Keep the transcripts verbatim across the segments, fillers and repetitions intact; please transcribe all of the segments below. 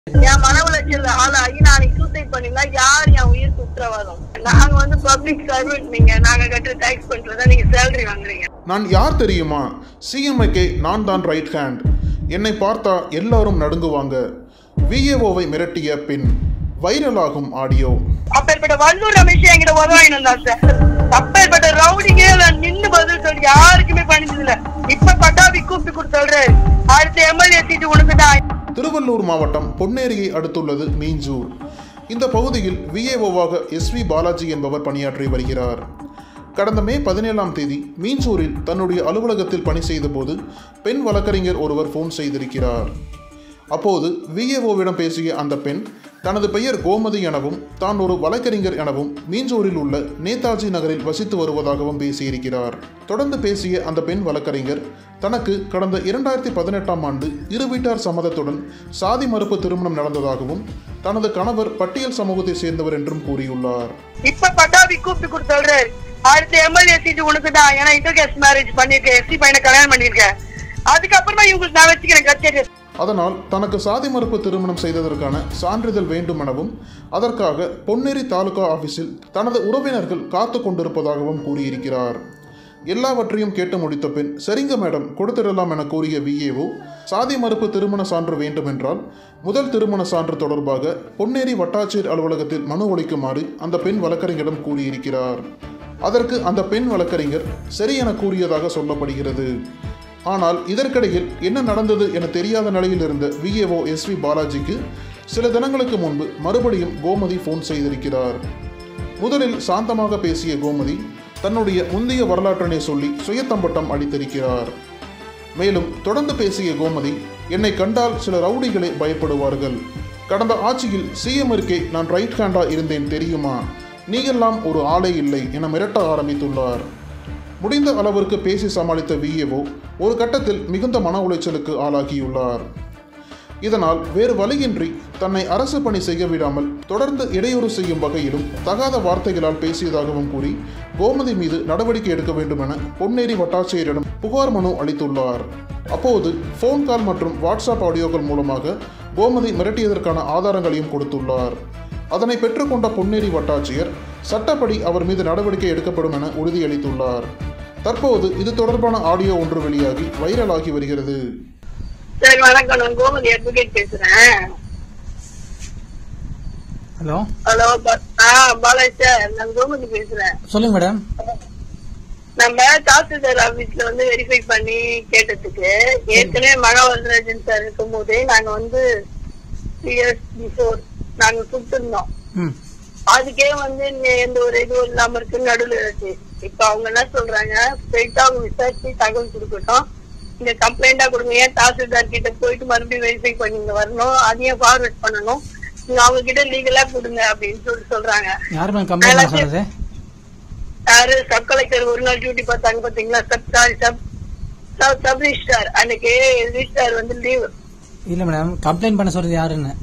என் மன உளைச்சல் ஆளாகி நாளைக்கு சூசைட் பண்ணினா யார் என் உயிர் குற்றவாதம்? நாங்க வந்து பப்ளிக் சர்வெண்ட், நீங்க நாங்க கட்டுற டாக்ஸ் பண்றதா நீங்க சேலரி வாங்குறீங்க. நான் யார் தெரியுமா? சிஎம்ஐக்கு நான் தான் ரைட் ஹேண்ட். என்னை பார்த்தா எல்லாரும் நடுங்குவாங்க. விஏஓவை மிரட்டிய பின் வைரலாகும் ஆடியோ. அப்பேற்பட்ட வல்லூர் ரமேஷ் என்கிட்ட உதவாயினம் தான் சார். அப்பேற்பட்ட ரவுடிங்க நின்று பதில் சொல்லி யாருக்குமே பண்ணிச்சது இல்ல. இப்ப பட்டாபி கூப்பிட்டு கொடுத்து சொல்றாரு, அடுத்த எம்எல்ஏ சீட்டு உனக்கு தான். திருவள்ளூர் மாவட்டம் பொன்னேரியை அடுத்துள்ளது மீஞ்சூர். இந்த பகுதியில் விஏஓவாக எஸ் வி பாலாஜி என்பவர் பணியாற்றி வருகிறார். கடந்த மே பதினேழாம் தேதி மீஞ்சூரில் தன்னுடைய அலுவலகத்தில் பணி செய்த போது பெண் வழக்கறிஞர் ஒருவர் போன் செய்திருக்கிறார். அப்போது விஏஓவிடம் பேசிய அந்த பெண் தனது பெயர் கோமதி எனவும் தான் ஒரு வழக்கறிஞர் எனவும் மீஞ்சூரில் உள்ள நேதாஜி நகரில் வசித்து வருவதாகவும் பேசியிருக்கிறார். தொடர்ந்து பேசிய அந்த பெண் வழக்கறிஞர் தனக்கு கடந்த இரண்டாயிரத்தி பதினெட்டாம் ஆண்டு இரு வீட்டார் சம்மதத்துடன் சாதி மறுப்பு திருமணம் நடந்ததாகவும் தனது கணவர் பட்டியல் சமூகத்தை சேர்ந்தவர் என்றும் கூறியுள்ளார். இப்ப பட்டாபி கூப்பிட்டு கொடுத்து சொல்றாரு, அடுத்த எம்எல்ஏ சீட்டு உனக்கு தான். ஏன்னா இன்டர்காஸ்ட் மேரேஜ் பண்ணிருக்கேன், எஸ்சி பையனை கல்யாணம் பண்ணிருக்கேன், அதுக்கப்புறமா இவங்களுக்கு நான் வச்சுக்கிறேன் கச்சேரி. அதனால் தனக்கு சாதி மறுப்பு திருமணம் செய்ததற்கான சான்றிதழ் வேண்டும் எனவும் அதற்காக பொன்னேரி தாலுகா ஆபீஸில் தனது உறவினர்கள் காத்து கொண்டிருப்பதாகவும் கூறியிருக்கிறார். எல்லாவற்றையும் கேட்டு முடித்த பின் சரிங்க மேடம் கொடுத்திடலாம் என கூறிய விஏஓ சாதி மறுப்பு திருமண சான்று வேண்டும் என்றால் முதல் திருமண சான்று தொடர்பாக பொன்னேரி வட்டாட்சியர் அலுவலகத்தில் மனு அளிக்குமாறு அந்த பெண் வழக்கறிஞரிடம் கூறியிருக்கிறார். அதற்கு அந்த பெண் வழக்கறிஞர் சரி என கூறியதாக சொல்லப்படுகிறது. ஆனால் இதற்கிடையில் என்ன நடந்தது என தெரியாத நிலையில் இருந்த விஏஓ எஸ் வி பாலாஜிக்கு சில தினங்களுக்கு முன்பு மறுபடியும் கோமதி போன் செய்திருக்கிறார். முதலில் சாந்தமாக பேசிய கோமதி தன்னுடைய முந்தைய வரலாற்றினை சொல்லி சுயத்தம்பட்டம் அடித்திருக்கிறார். மேலும் தொடர்ந்து பேசிய கோமதி, என்னை கண்டால் சில ரவுடிகளை பயப்படுவார்கள். கடந்த ஆட்சியில் சிஎம்மிற்கே நான் ரைட் ஹேண்டா இருந்தேன் தெரியுமா? நீங்கெல்லாம் ஒரு ஆளே இல்லை என மிரட்ட ஆரம்பித்துள்ளார். முடிந்த அளவிற்கு பேசி சமாளித்த விஏஓ ஒரு கட்டத்தில் மிகுந்த மன உளைச்சலுக்கு ஆளாகியுள்ளார். இதனால் வேறு வழியின்றி தன்னை அரசு பணி செய்ய விடாமல் தொடர்ந்து இடையூறு செய்யும் வகையிலும் தகாத வார்த்தைகளால் பேசியதாகவும் கூறி கோமதி மீது நடவடிக்கை எடுக்க வேண்டும் என பொன்னேரி வட்டாட்சியரிடம் புகார் மனு அளித்துள்ளார். அப்போது போன் கால் மற்றும் வாட்ஸ்அப் ஆடியோக்கள் மூலமாக கோமதி மிரட்டியதற்கான ஆதாரங்களையும் கொடுத்துள்ளார். அதனை பெற்றுக்கொண்ட பொன்னேரி வட்டாட்சியர் சட்டப்படி அவர் மீது நடவடிக்கை எடுக்கப்படும் என உறுதியளித்துள்ளார். தற்போது இது தொடர்பான ஆடியோ ஒன்று வெளியாகி வைரலாகி வருகிறது. சார் வணக்கம், நான் கோமதி அட்வொகேட் பேசுறேன். ஹலோ ஹலோ பாலாஜி சார், நான் கோமதி பேசுறேன். சொல்லுங்க மேடம். நம்ம தாசில்தார் ஆபீஸ்ல வந்து வெரிஃபை பண்ணி கேட்டதுக்கு ஏற்கனவே மகா வரதராஜன் சார் இருக்கும் போதே நாங்க வந்து த்ரீ இயர்ஸ் பிஃபோர் நாங்க கொடுத்துருந்தோம். அதுக்கே வந்து எந்த ஒரு இதுவும் இல்லாம இருக்கு, நடுவில் இருக்கு. இப்ப அவங்க என்ன சொல்றாங்க, ஸ்ட்ரெயிட்டா அவங்க விசாரிச்சு தகவல் கொடுக்கட்டும், இந்த கம்ப்ளைண்டா கொடுங்க, ஏன் தாசில்தார் கிட்ட போயிட்டு மறுபடியும் வெரிஃபை பண்ணி வரணும், அதையும் ஃபார்வர்ட் பண்ணணும், நீங்க அவங்க கிட்ட லீகலா கொடுங்க அப்படின்னு சொல்லி சொல்றாங்க. யாரு சப் கலெக்டர் ஒரு நாள் டியூட்டி பார்த்தாங்க பாத்தீங்களா? Sub sorry sub sub registrar அன்னைக்கு ரிஜிஸ்டார் வந்து லீவ். இல்ல மேடம், கம்ப்ளைண்ட் பண்ண சொல்றது யாருன்னு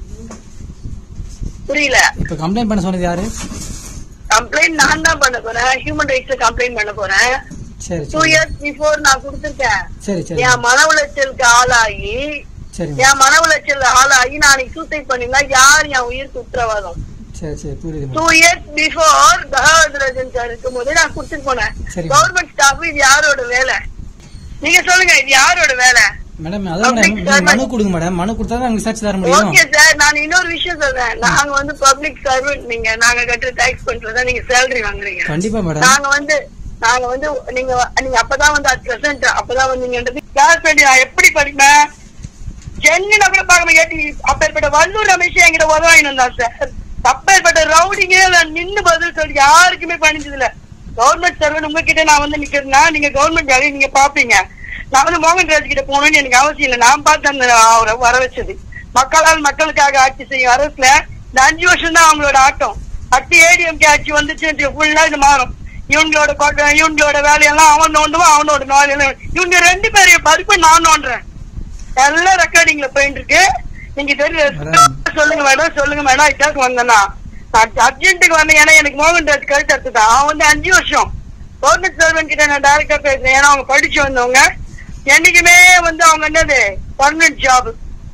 புரியல. இப்ப கம்ப்ளைண்ட் பண்ண சொன்னது யாரு? கம்ப்ளைண்ட் நான் தான் பண்ண போறேன், ஹியூமன் ரைட்ஸ்ல கம்ப்ளைண்ட் பண்ண போறேன். சரி, டூ இயர்ஸ் பிஃபோர் நான் கொடுத்திருக்கேன். சரி சரி. என் மன உளைச்சலுக்கு ஆளாகி சரி என் மன உளைச்சல் ஆளாகி நாளைக்கு சூசைட் பண்ணினா யார் என் உயிர் குற்றவாதம்? சரி சரி புரியுது. Two years before Bhagavatharajan sir இருக்கும் போது நான் கொடுத்துட்டு போனேன். கவர்மெண்ட் ஸ்டாஃப் இது யாரோட வேலை? நீங்க சொல்லுங்க, இது யாரோட வேலை? மேடம் அதான் மேடம், மனு கொடுங்க மேடம், மனு கொடுத்தா தான் விசாரிச்சு தர முடியும். ஓகே சார், நான் இன்னொரு விஷயம் சொல்றேன். நாங்க வந்து பப்ளிக் சர்வெண்ட், நீங்க நாங்க கட்டுற டாக்ஸ் பண்றதா நீங்க சேலரி வாங்குறீங்க. கண்டிப்பா மேடம். நாங்க வந்து நாங்க வந்து நீங்க நீங்க அப்பதான் வந்து அட் பிரசன்ட் அப்பதான் வந்து நீங்க கிளாஸ் பண்ணி நான் எப்படி படிப்பேன் ஜென்னில கூட பாக்க கேட்டி. அப்பேற்பட்ட வல்லூர் ரமேஷ் என்கிட்ட உதவாயினம் தான் சார். அப்பேற்பட்ட ரவுடிங்க நின்று பதில் சொல்லி யாருக்குமே பண்ணிச்சது இல்ல. கவர்மெண்ட் சர்வெண்ட் உங்ககிட்ட நான் வந்து நிக்கிறேன்னா நீங்க கவர்மெண்ட் வேலையை நீங்க பாப்பீங்க. நான் வந்து மோகன் ராஜ் கிட்ட போகணும்னு எனக்கு அவசியம் இல்லை. நான் பார்த்து அந்த அவரை வர வச்சது மக்களால் மக்களுக்காக ஆட்சி செய்யும் அரசுல இந்த அஞ்சு வருஷம் தான் அவங்களோட ஆட்டம். அட்டு ஏடிஎம்கே ஆட்சி வந்துச்சு ஃபுல்லா இது மாறும். இவங்களோட இவங்களோட வேலையெல்லாம் அவன் நோண்டுவான், அவனோட வேலையெல்லாம் இவங்க ரெண்டு பேரையும் பறிப்பு நான் நோண்டுறேன். எல்லாம் ரெக்கார்டிங்ல போயிட்டு இருக்கு. நீங்க தெரியும் சொல்லுங்க மேடம், சொல்லுங்க மேடம். இதுக்கு வந்தேன்னா நான் அர்ஜென்ட்டுக்கு வந்தேன். ஏன்னா எனக்கு மோகன் ராஜ் கழுத்து எடுத்துதான். அவன் வந்து அஞ்சு வருஷம் கவர்மெண்ட் சர்வெண்ட் கிட்ட நான் டைரக்டா பேசுறேன். ஏன்னா அவங்க படிச்சு வந்தவங்க என்னைக்குமே வந்து அவங்க என்னது பர்மனன்ட் ஜாப்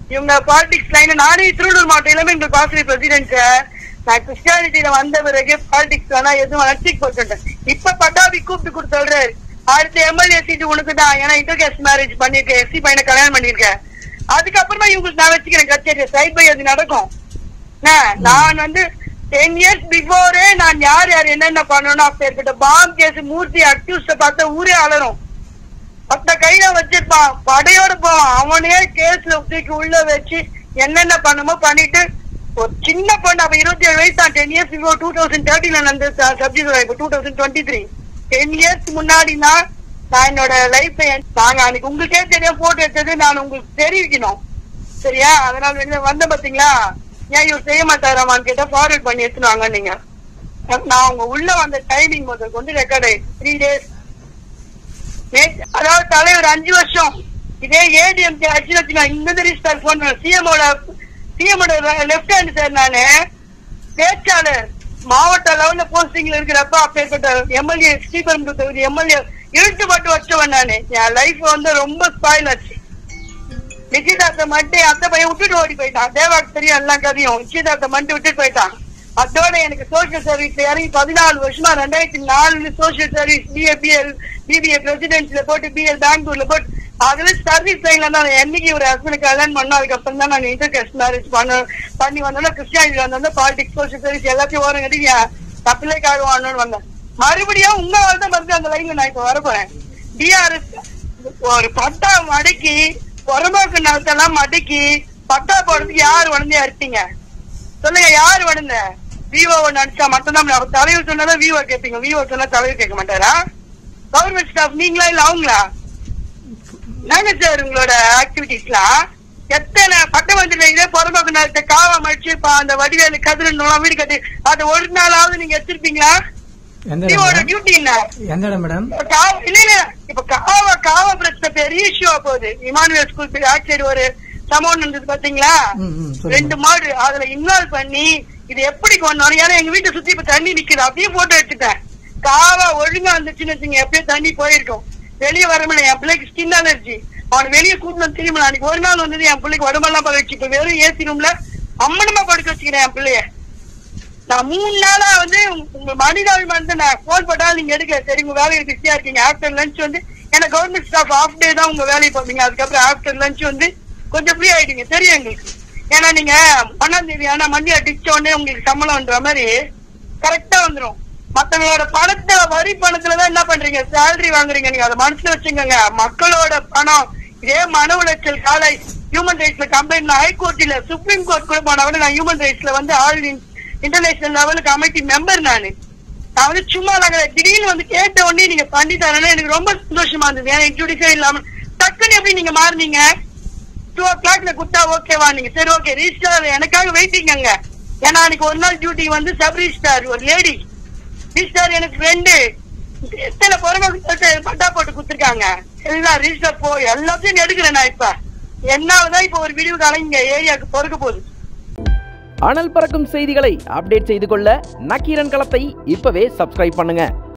இவங்க பாலிடிக்ஸ் லைன். நானே திருவள்ளூர் மாவட்டம் இளமை எங்கள் பாசிரி பிரசிடென்ட் சார். நான் கிறிஸ்டியானிட்டியில வந்த பிறகு பாலிடிக்ஸ் வேணா எதுவும் அலட்சிக்கு போட்டுட்டேன். இப்ப பட்டாபி கூப்பிட்டு கொடுத்து சொல்றாரு, அடுத்த எம்எல்ஏ சீட்டு உனக்கு தான், ஏன்னா இன்டர்காஸ்ட் மேரேஜ் பண்ணிருக்கேன், எஸ்சி பையனை கல்யாணம் பண்ணிருக்கேன். அதுக்கப்புறமா இவங்களுக்கு நான் வச்சுக்கிறேன் கச்சேரி சைட் பை அது நடக்கும். நான் வந்து டென் இயர்ஸ் பிஃபோரே நான் யார் யார் என்னென்ன பண்ணணும் அப்பேற்பட்ட பாம் கேஸ் மூர்த்தி அக்யூஸ்ட பார்த்தா ஊரே அலரும். பத்த கையில வச்சிருப்பான், படையோட போவான், அவனே கேஸ்ல தூக்கி உள்ள வச்சு என்னென்ன பண்ணுமோ பண்ணிட்டு ஒரு சின்ன பொண்ணு அப்ப இருபத்தி ஏழு வயசு தான். Ten years before two thousand தேர்ட்டில நடந்த சப்ஜெக்ட் இப்ப two thousand twenty three ten years முன்னாடினா நான் என்னோட லைஃப் நாங்க அன்னைக்கு உங்களுக்கே தெரியும் போட்டோ எடுத்தது நான் உங்களுக்கு தெரிவிக்கணும் சரியா. அதனால வந்த பாத்தீங்களா, ஏன் இவர் செய்ய மாட்டாராமான்னு கேட்டா ஃபார்வர்ட் பண்ணி எடுத்துனாங்க. நீங்க நான் அவங்க உள்ள வந்த டைமிங் முதல் கொண்டு ரெக்கார்ட் ஆயிடுச்சு த்ரீ டேஸ். அதாவது தலைவர் அஞ்சு வருஷம் இதே ஏடிஎம் ஆக்சுவலா இந்த ரீஸ்டார் போன் சிஎமோட சிஎமோட லெப்ட் ஹேண்ட் சார். நானு பேச்சாளர் மாவட்ட லெவல்ல போஸ்டிங்ல இருக்கிறப்ப அப்பேற்பட்ட எம்எல்ஏ ஸ்ரீபெரும்புத்தூர் எம்எல்ஏ இழுத்து மட்டும் வச்சவன் நானு. என் லைஃப் வந்து ரொம்ப ஸ்பாயில் ஆச்சு. நிச்சயதார்த்த மட்டும் அத்தை பையன் விட்டுட்டு ஓடி போயிட்டான். தேவாக்கு தெரியும் எல்லாம் கதையும். நிச்சயதார்த்த மட்டும் விட்டுட்டு போயிட்டான். அதோட எனக்கு சோசியல் சர்வீஸ்ல இறங்கி பதினாலு வருஷமா ரெண்டாயிரத்தி நாலுல social service BA BL BBA பிரசிடென்ட்ல போட்டு பிஎல் பெங்களூர்ல போட்டு அதுல சர்வீஸ் லைன்ல தான் என்னைக்கு ஒரு ஹஸ்பண்ட் கல்யாணம் பண்ணோம். அதுக்கப்புறம் தான் நான் இன்டர்காஸ்ட் மேரேஜ் பண்ண பண்ணி வந்தோம்னா கிறிஸ்டியானிட்டி வந்தோம்னா பாலிடிக்ஸ் சோசியல் சர்வீஸ் எல்லாத்தையும் ஓரம் கட்டி தப்பிலேக்காக வாங்கணும்னு வந்தேன். மறுபடியும் உங்களால தான் வந்து அந்த லைன்ல நான் இப்ப வர போறேன். டிஆர்எஸ் ஒரு பட்டா மடக்கி பொறம்போக்கு நிலத்தெல்லாம் மடக்கி பட்டா போடுறதுக்கு யாரு உடனே அடிப்பீங்க சொல்லுங்க? யாரு உடந்த விஓ நடிச்சா மட்டும்தான் தலைவர் சொன்னாதான் விஓ கேட்பீங்க. விஓ சொன்னா தலைவர் கேட்க மாட்டாரா? கவர்மெண்ட் ஸ்டாஃப் நீங்களா இல்ல அவங்களா? என்னங்க சார் உங்களோட ஆக்டிவிட்டிஸ்லாம்? எத்தனை பட்டமந்திரில இதே பொறம்போக்கு நிலத்தை காவா மடிச்சு அந்த வடிவேலு கதிரன் வீடு கட்டி அது ஒரு நாளாவது நீங்க வச்சிருப்பீங்களா? டியூட்டி இல்ல இல்ல இல்ல. இப்ப காவா காவா பிரச்சனை பெரிய இஷ்யூ போகுது. இமானுவேல் ஸ்கூல் ஆக்சைடு ஒரு சம்பவம் இருந்தது பாத்தீங்களா? ரெண்டு மாடு அதுல இன்வால்வ் பண்ணி இது எப்படி கொண்டு வரும்? ஏன்னா எங்க வீட்டை சுத்தி இப்ப தண்ணி நிக்குது. அப்படியே போட்டோ எடுத்துட்டேன். காவா ஒழுங்கா வந்துச்சுன்னு வச்சுங்க எப்படியே தண்ணி போயிருக்கும். வெளியே வர முடியல. என் பிள்ளைக்கு ஸ்கின் அலர்ஜி. அவனை வெளியே கூட்டு திரும்ப அன்னைக்கு ஒரு நாள் வந்தது என் பிள்ளைக்கு உடம்பெல்லாம் பழ வச்சு இப்ப வெறும் ஏசி ரூம்ல அம்மனமா படுக்க வச்சுக்கிறேன் என் பிள்ளைய. நான் மூணு நாளா வந்து உங்க மனிதாபிமானத்தை நான் போன் போட்டாலும் நீங்க எடுக்கல. சரி உங்க வேலையை பிஸியா இருக்கீங்க. ஆஃப்டர் லஞ்ச் வந்து ஏன்னா கவர்மெண்ட் ஸ்டாஃப் ஆஃப் டே தான் உங்க வேலையை பார்ப்பீங்க. அதுக்கப்புறம் ஆஃப்டர் லஞ்ச் வந்து கொஞ்சம் ஃப்ரீ ஆயிடுங்க தெரியும் எங்களுக்கு. ஏன்னா நீங்க ஒன்னாம் தேதி ஆனா மண்டி அடிச்ச உடனே உங்களுக்கு சம்பளம்ன்ற மாதிரி கரெக்டா வந்துடும். மத்தவங்களோட பணத்தை வரி பணத்துலதான் என்ன பண்றீங்க? சேலரி வாங்குறீங்க. நீங்க அதை மனசுல வச்சுக்கோங்க. மக்களோட பணம் இதே மன உளைச்சல் காலை ஹியூமன் ரைட்ஸ்ல கம்ப்ளைண்ட் ஹைகோர்ட் இல்ல சுப்ரீம் கோர்ட் கூட போன விட நான் ஹியூமன் ரைட்ஸ்ல வந்து ஆல் இன்டர்நேஷனல் லெவலுக்கு கமிட்டி மெம்பர் நானு. நான் வந்து சும்மா நாங்க திடீர்னு வந்து கேட்ட உடனே நீங்க பண்ணி தரேன்னு எனக்கு ரொம்ப சந்தோஷமா இருந்தது. ஏன்னா இன்ட்ரோடியூஸே இல்லாம டக்குன்னு எப்படி நீங்க மாறினீங்க? டூ ஓ கிளாக்ல குட்டா ஓகேவா? நீங்க சரி ஓகே ரிஜிஸ்டார் எனக்காக வெயிட்டிங் அங்க. ஏன்னா அன்னைக்கு ஒரு நாள் டியூட்டி வந்து சப் ரிஜிஸ்டார் ஒரு லேடி ரிஜிஸ்டார் எனக்கு ஃப்ரெண்டு எத்தனை பொறுமை பட்டா போட்டு குடுத்துருக்காங்க. எல்லாம் ரிஜிஸ்டர் போ எல்லாத்தையும் எடுக்கிறேன் நான். இப்ப என்னாவதான் இப்ப ஒரு விடிவு காலம் இங்க ஏரியாவுக்கு பொறுக்க போகுது. அனல் பறக்கும் செய்திகளை அப்டேட் செய்து கொள்ள நக்கீரன் களத்தை இப்பவே சப்ஸ்கிரைப் பண்ணுங்க.